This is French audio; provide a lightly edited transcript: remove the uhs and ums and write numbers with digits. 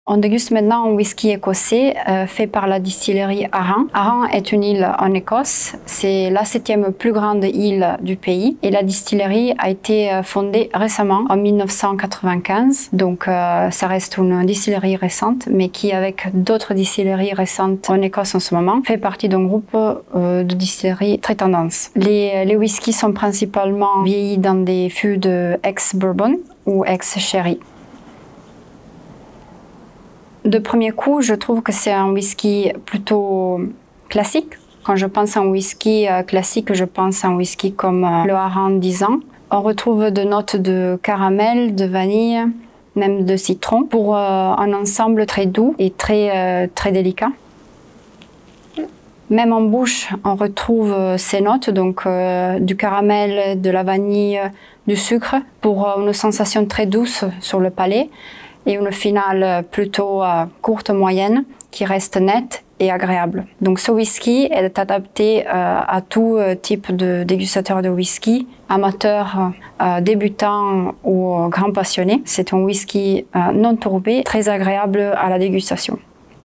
On déguste maintenant un whisky écossais fait par la distillerie Arran. Arran est une île en Écosse, c'est la 7e plus grande île du pays et la distillerie a été fondée récemment en 1995. Donc ça reste une distillerie récente mais qui, avec d'autres distilleries récentes en Écosse en ce moment, fait partie d'un groupe de distilleries très tendance. Les whiskies sont principalement vieillis dans des fûts de ex-bourbon ou ex-sherry. De premier coup, je trouve que c'est un whisky plutôt classique. Quand je pense à un whisky classique, je pense à un whisky comme le Arran 10 ans. On retrouve des notes de caramel, de vanille, même de citron, pour un ensemble très doux et très délicat. Même en bouche, on retrouve ces notes, donc du caramel, de la vanille, du sucre, pour une sensation très douce sur le palais. Et une finale plutôt courte, moyenne, qui reste nette et agréable. Donc ce whisky est adapté à tout type de dégustateur de whisky, amateur, débutant ou grand passionné. C'est un whisky non tourbé, très agréable à la dégustation.